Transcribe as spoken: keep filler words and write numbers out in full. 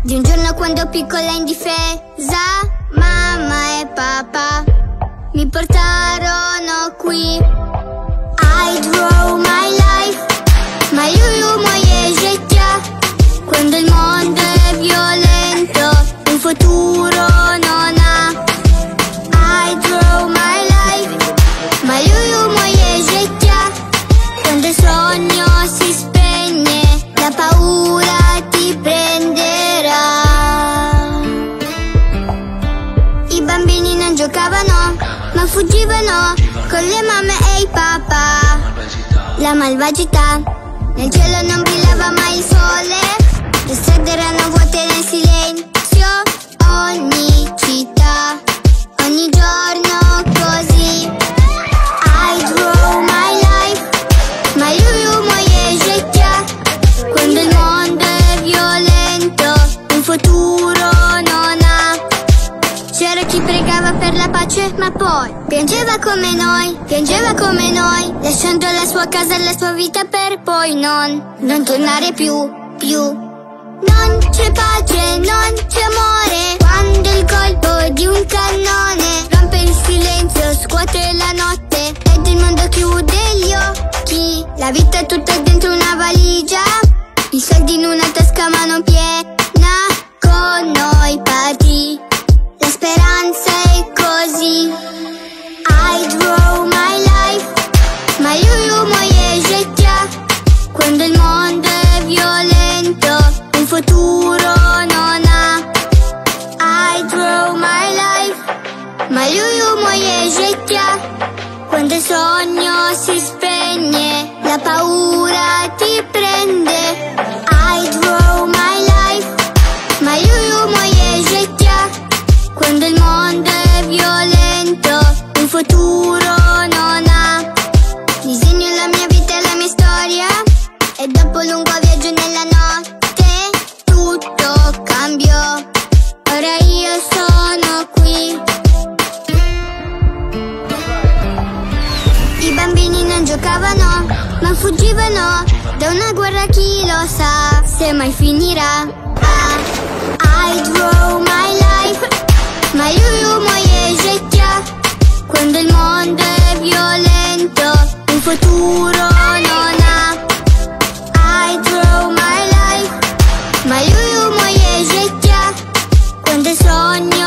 Di un giorno quando piccola e indifesa, mamma e papà mi portarono qui. I draw my life, ma io moje życia. Quando il mondo è violento, un futuro non ha. I draw my life, ma io moje życia. Quando il sogno si spegne, la paura ti prenderà. I bambini non giocavano, ma fuggivano con le mamme e i papà. La malvagità, nel cielo non brillava mai il sole, le strade erano vuote nel silenzio. Ogni città, ogni giorno così. I draw my life, ma io moje życia. Quando il mondo è violento, un futuro non ha. C'era chi pregava per la pace, ma poi piangeva come noi, piangeva come noi, lasciando la sua casa e la sua vita per poi non, non tornare più, più. Non c'è pace, non c'è amore, quando il colpo di un cannone rompe il silenzio, scuote la notte ed il mondo chiude gli occhi. La vita è tutta dentro una valigia, i soldi in una tasca ma non piena, con noi partì. La speranza è così. I draw my life, ma io moje życia. Quando il mondo è violento, un futuro non ha. I draw my life, ma io moje życia. Quando il sogno si spegne, la paura ti prende. I draw my life, ma io moje życia. Quando il mondo è violento, un futuro non ha. Disegno la mia vita e la mia storia, e dopo un lungo viaggio nella notte tutto cambiò. Ora io sono qui. I bambini non giocavano, ma fuggivano da una guerra, chi lo sa se mai finirà. Ah, I draw my life, ma io moje życia. Quando il mondo è violento, un futuro non ha. I draw my life, ma io moje życia. Quando il sogno